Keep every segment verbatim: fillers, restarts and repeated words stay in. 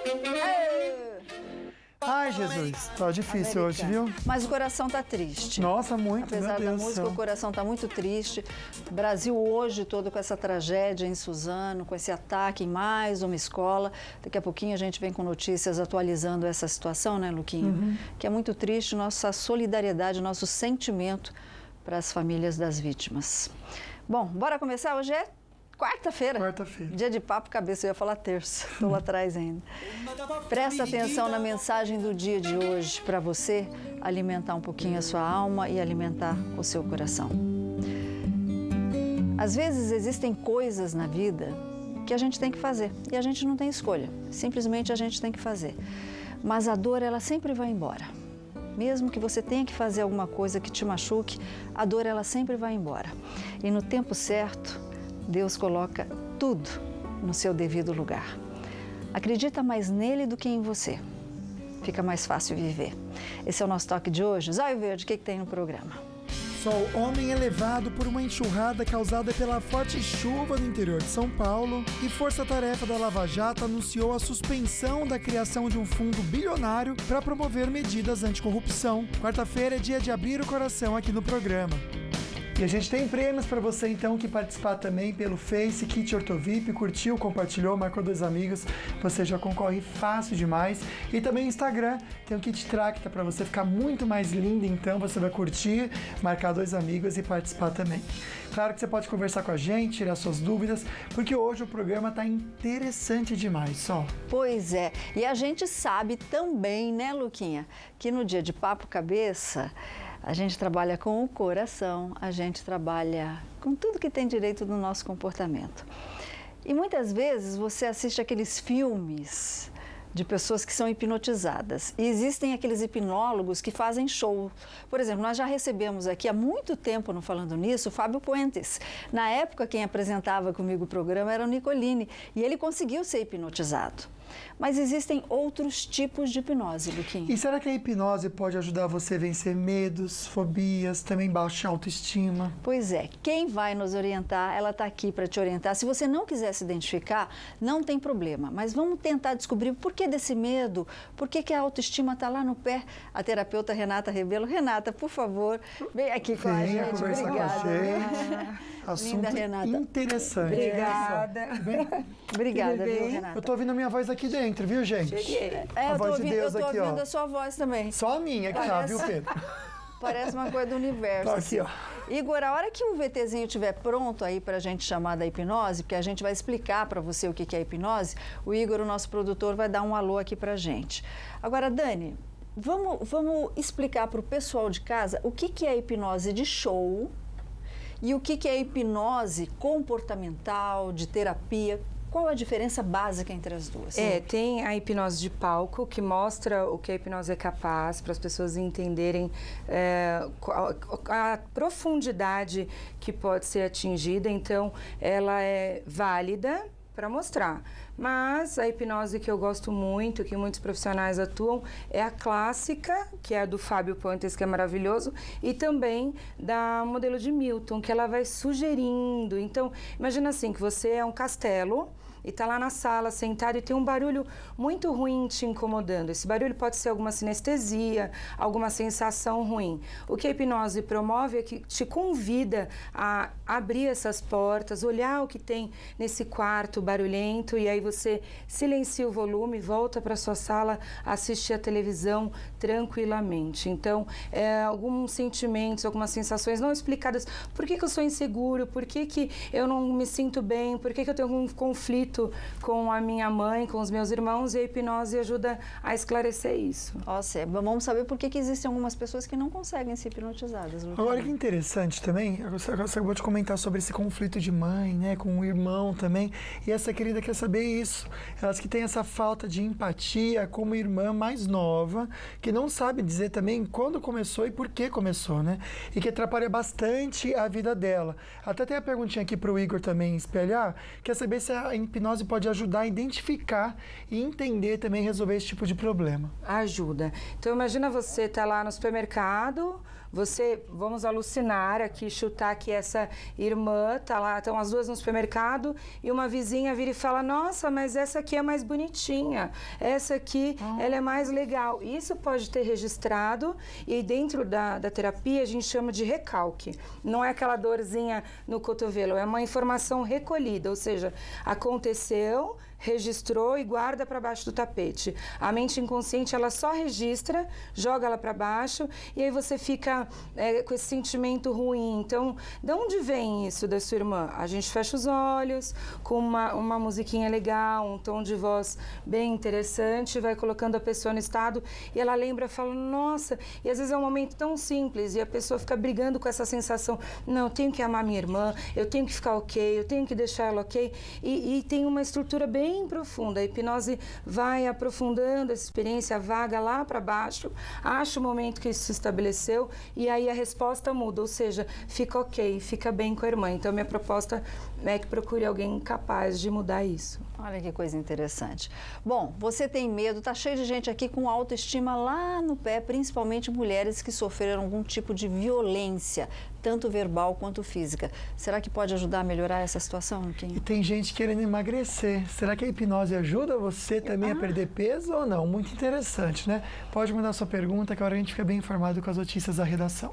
Ai, Jesus, tá difícil hoje, viu? Mas o coração tá triste. Nossa, muito, Apesar meu Deus da música, do céu. o coração tá muito triste. O Brasil hoje todo com essa tragédia em Suzano, com esse ataque em mais uma escola. Daqui a pouquinho a gente vem com notícias atualizando essa situação, né, Luquinha? Uhum. Que é muito triste, nossa solidariedade, nosso sentimento para as famílias das vítimas. Bom, bora começar? Hoje é quarta-feira. Quarta-feira. Dia de papo cabeça, eu ia falar terça, estou lá atrás ainda. Presta atenção na mensagem do dia de hoje para você alimentar um pouquinho a sua alma e alimentar o seu coração. Às vezes existem coisas na vida que a gente tem que fazer e a gente não tem escolha, simplesmente a gente tem que fazer. Mas a dor, ela sempre vai embora. Mesmo que você tenha que fazer alguma coisa que te machuque, a dor, ela sempre vai embora. E no tempo certo, Deus coloca tudo no seu devido lugar. Acredita mais nele do que em você. Fica mais fácil viver. Esse é o nosso toque de hoje. Zóio Verde, o que, que tem no programa? Sol, homem é levado por uma enxurrada causada pela forte chuva no interior de São Paulo e Força-Tarefa da Lava Jato anunciou a suspensão da criação de um fundo bilionário para promover medidas anticorrupção. Quarta-feira é dia de abrir o coração aqui no programa. E a gente tem prêmios para você, então, que participar também pelo Face, Kit Ortovip, curtiu, compartilhou, marcou dois amigos, você já concorre fácil demais. E também o Instagram, tem o Kit Tracta para você ficar muito mais lindo, então você vai curtir, marcar dois amigos e participar também. Claro que você pode conversar com a gente, tirar suas dúvidas, porque hoje o programa tá interessante demais, só. Pois é, e a gente sabe também, né, Luquinha, que no dia de Papo Cabeça, a gente trabalha com o coração, a gente trabalha com tudo que tem direito do nosso comportamento. E muitas vezes você assiste aqueles filmes de pessoas que são hipnotizadas. E existem aqueles hipnólogos que fazem show. Por exemplo, nós já recebemos aqui há muito tempo, no Falando Nisso, o Fábio Puentes. Na época, quem apresentava comigo o programa era o Nicolini, e ele conseguiu ser hipnotizado. Mas existem outros tipos de hipnose, Luquinha. E será que a hipnose pode ajudar você a vencer medos, fobias, também baixa autoestima? Pois é, quem vai nos orientar, ela está aqui para te orientar. Se você não quiser se identificar, não tem problema, mas vamos tentar descobrir o porquê desse medo, por que que a autoestima está lá no pé. A terapeuta Renata Rebelo. Renata, por favor, vem aqui com a gente. Conversar Obrigada. com a gente. Assunto Linda, Renata. interessante. Obrigada. Obrigada, viu, Renata? Eu tô ouvindo a minha voz aqui dentro, viu, gente? Cheguei. É, a eu tô voz ouvindo, de Deus eu tô aqui, ouvindo ó. a sua voz também. Só a minha que Parece... tá, viu, Pedro? Parece uma coisa do universo. Tá aqui, assim. ó. Igor, a hora que o VTzinho estiver pronto aí pra gente chamar da hipnose, porque a gente vai explicar pra você o que que é hipnose, o Igor, o nosso produtor, vai dar um alô aqui pra gente. Agora, Dani, vamos, vamos explicar pro pessoal de casa o que que é hipnose de show e o que que é hipnose comportamental, de terapia. Qual a diferença básica entre as duas? É, tem a hipnose de palco, que mostra o que a hipnose é capaz, para as pessoas entenderem é, a, a profundidade que pode ser atingida. Então, ela é válida para mostrar. Mas a hipnose que eu gosto muito, que muitos profissionais atuam, é a clássica, que é a do Fábio Puentes, que é maravilhoso, e também da modelo de Milton, que ela vai sugerindo. Então, imagina assim, que você é um castelo e tá lá na sala, sentado, e tem um barulho muito ruim te incomodando. Esse barulho pode ser alguma sinestesia, alguma sensação ruim. O que a hipnose promove é que te convida a abrir essas portas, olhar o que tem nesse quarto barulhento, e aí você silencia o volume, volta para sua sala, assiste a televisão tranquilamente. Então, é, alguns sentimentos, algumas sensações não explicadas. Por que que eu sou inseguro? Por que que eu não me sinto bem? Por que que eu tenho algum conflito com a minha mãe, com os meus irmãos? E a hipnose ajuda a esclarecer isso. Nossa, vamos saber por que que existem algumas pessoas que não conseguem ser hipnotizadas. Luquinha. Agora, que interessante também, você acabou de comentar sobre esse conflito de mãe, né, com o irmão também, e essa querida quer saber isso. Elas que têm essa falta de empatia como irmã mais nova, que não sabe dizer também quando começou e por que começou, né, e que atrapalha bastante a vida dela. Até tem a perguntinha aqui para o Igor também espelhar, quer saber se a hipnose pode ajudar a identificar e entender também, resolver esse tipo de problema. Ajuda. Então, imagina você tá lá no supermercado, você, vamos alucinar aqui, chutar que essa irmã tá lá, estão as duas no supermercado e uma vizinha vira e fala, nossa, mas essa aqui é mais bonitinha, essa aqui, ah. ela é mais legal. Isso pode ter registrado e dentro da, da terapia a gente chama de recalque. Não é aquela dorzinha no cotovelo, é uma informação recolhida, ou seja, aconteceu, registrou e guarda para baixo do tapete. A mente inconsciente, ela só registra, joga ela para baixo e aí você fica é, com esse sentimento ruim. Então, de onde vem isso da sua irmã? A gente fecha os olhos com uma, uma musiquinha legal, um tom de voz bem interessante, vai colocando a pessoa no estado e ela lembra, fala, nossa, e às vezes é um momento tão simples e a pessoa fica brigando com essa sensação, não, eu tenho que amar minha irmã, eu tenho que ficar ok, eu tenho que deixar ela ok, e, e tem uma estrutura bem bem profunda. A hipnose vai aprofundando essa experiência, vaga lá para baixo, acha o momento que isso se estabeleceu e aí a resposta muda, ou seja, fica ok, fica bem com a irmã. Então, minha proposta é que procure alguém capaz de mudar isso. Olha que coisa interessante. Bom, você tem medo, tá cheio de gente aqui com autoestima lá no pé, principalmente mulheres que sofreram algum tipo de violência, tanto verbal quanto física. Será que pode ajudar a melhorar essa situação, Kim? E tem gente querendo emagrecer. Será que a hipnose ajuda você também ah. a perder peso ou não? Muito interessante, né? Pode mandar sua pergunta, que agora a gente fica bem informado com as notícias da redação.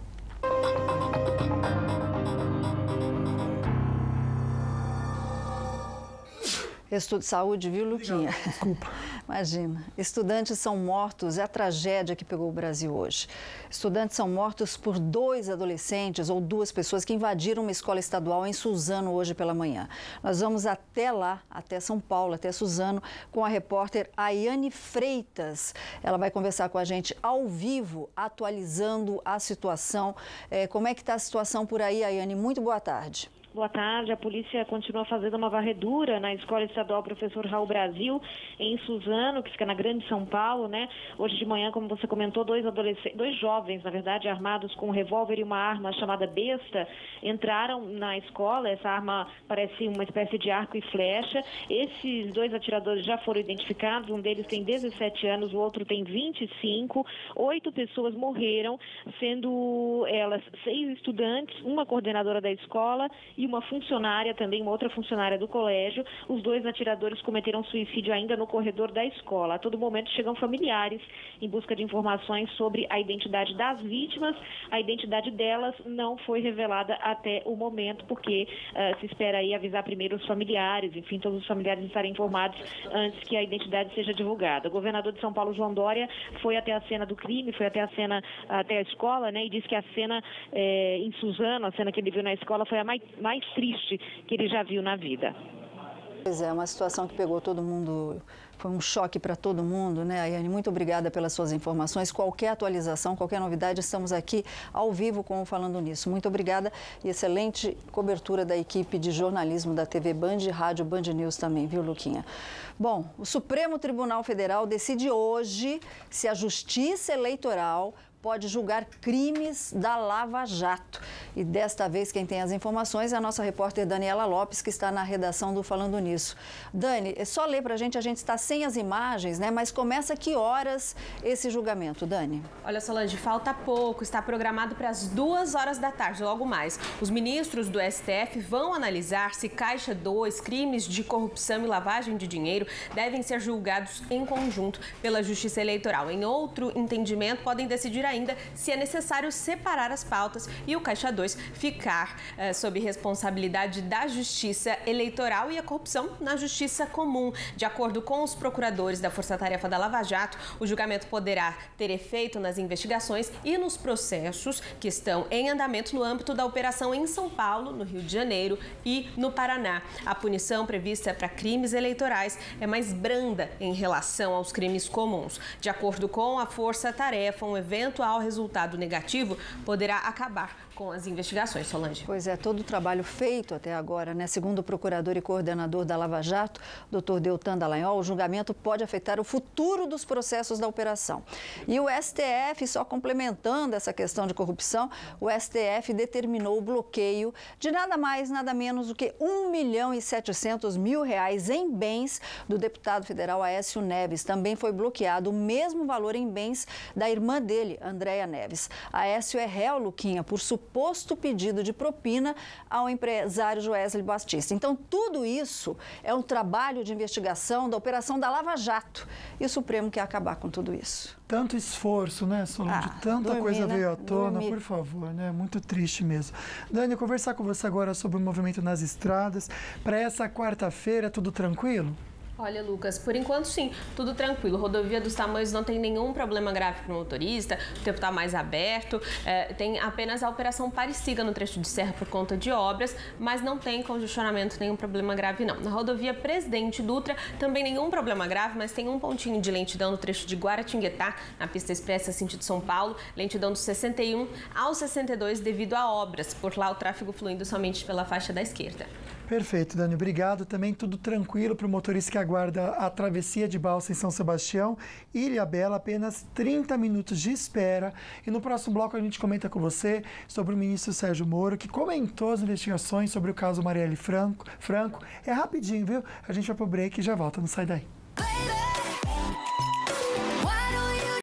Estudo de saúde, viu, Luquinha? Desculpa. Imagina. Estudantes são mortos, é a tragédia que pegou o Brasil hoje. Estudantes são mortos por dois adolescentes ou duas pessoas que invadiram uma escola estadual em Suzano hoje pela manhã. Nós vamos até lá, até São Paulo, até Suzano, com a repórter Ayane Freitas. Ela vai conversar com a gente ao vivo, atualizando a situação. É, como é que está a situação por aí, Ayane? Muito boa tarde. Boa tarde. A polícia continua fazendo uma varredura na Escola Estadual Professor Raul Brasil, em Suzano, que fica na Grande São Paulo, né? Hoje de manhã, como você comentou, dois adolescentes, dois jovens, na verdade, armados com um revólver e uma arma chamada besta, entraram na escola. Essa arma parece uma espécie de arco e flecha. Esses dois atiradores já foram identificados. Um deles tem dezessete anos, o outro tem vinte e cinco. Oito pessoas morreram, sendo elas seis estudantes, uma coordenadora da escola e uma funcionária, também uma outra funcionária do colégio. Os dois atiradores cometeram suicídio ainda no corredor da escola. A todo momento chegam familiares em busca de informações sobre a identidade das vítimas. A identidade delas não foi revelada até o momento, porque uh, se espera aí avisar primeiro os familiares, enfim, todos os familiares estarem informados antes que a identidade seja divulgada. O governador de São Paulo, João Dória, foi até a cena do crime, foi até a cena, até a escola, né, e disse que a cena eh, em Suzano, a cena que ele viu na escola, foi a mais, mais triste que ele já viu na vida. Pois é, uma situação que pegou todo mundo, foi um choque para todo mundo, né, Ayane? Muito obrigada pelas suas informações. Qualquer atualização, qualquer novidade, estamos aqui ao vivo com o Falando Nisso. Muito obrigada e excelente cobertura da equipe de jornalismo da T V Band e Rádio Band News também, viu, Luquinha? Bom, o Supremo Tribunal Federal decide hoje se a Justiça Eleitoral pode julgar crimes da Lava Jato. E desta vez quem tem as informações é a nossa repórter Daniela Lopes, que está na redação do Falando Nisso. Dani, é só ler para a gente, a gente está sem as imagens, né? Mas começa que horas esse julgamento, Dani? Olha, Solange, falta pouco, está programado para as duas horas da tarde, logo mais. Os ministros do S T F vão analisar se Caixa dois, crimes de corrupção e lavagem de dinheiro devem ser julgados em conjunto pela Justiça Eleitoral. Em outro entendimento, podem decidir ainda se é necessário separar as pautas e o Caixa dois ficar eh, sob responsabilidade da Justiça Eleitoral e a corrupção na Justiça Comum. De acordo com os procuradores da Força Tarefa da Lava Jato, o julgamento poderá ter efeito nas investigações e nos processos que estão em andamento no âmbito da operação em São Paulo, no Rio de Janeiro e no Paraná. A punição prevista para crimes eleitorais é mais branda em relação aos crimes comuns. De acordo com a Força Tarefa, um eventual resultado negativo poderá acabar com as investigações, Solange. Pois é, todo o trabalho feito até agora, né? Segundo o procurador e coordenador da Lava Jato, doutor Deltan Dallagnol, o julgamento pode afetar o futuro dos processos da operação. E o S T F, só complementando essa questão de corrupção, o S T F determinou o bloqueio de nada mais, nada menos do que um milhão e setecentos mil reais em bens do deputado federal Aécio Neves. Também foi bloqueado o mesmo valor em bens da irmã dele, Andréia Neves. Aécio é réu, Luquinha, por suposto pedido de propina ao empresário Joesley Batista. Então, tudo isso é um trabalho de investigação da operação da Lava Jato. E o Supremo quer acabar com tudo isso. Tanto esforço, né, Solange? Ah, Tanta dormir, coisa né? veio à tona, Dormir. por favor, né? Muito triste mesmo. Dani, eu conversar com você agora sobre o movimento nas estradas. Para essa quarta-feira, tudo tranquilo? Olha, Lucas, por enquanto sim, tudo tranquilo. Rodovia dos Tamoios não tem nenhum problema grave para o motorista, o tempo está mais aberto, é, tem apenas a operação Pare-Siga no trecho de serra por conta de obras, mas não tem congestionamento, nenhum problema grave não. Na rodovia Presidente Dutra, também nenhum problema grave, mas tem um pontinho de lentidão no trecho de Guaratinguetá, na pista expressa sentido São Paulo, lentidão do sessenta e um ao sessenta e dois devido a obras, por lá o tráfego fluindo somente pela faixa da esquerda. Perfeito, Dani, obrigado. Também tudo tranquilo para o motorista que aguarda a travessia de balsa em São Sebastião. Ilhabela, apenas trinta minutos de espera. E no próximo bloco a gente comenta com você sobre o ministro Sérgio Moro, que comentou as investigações sobre o caso Marielle Franco. Franco. É rapidinho, viu? A gente vai pro break e já volta, não sai daí.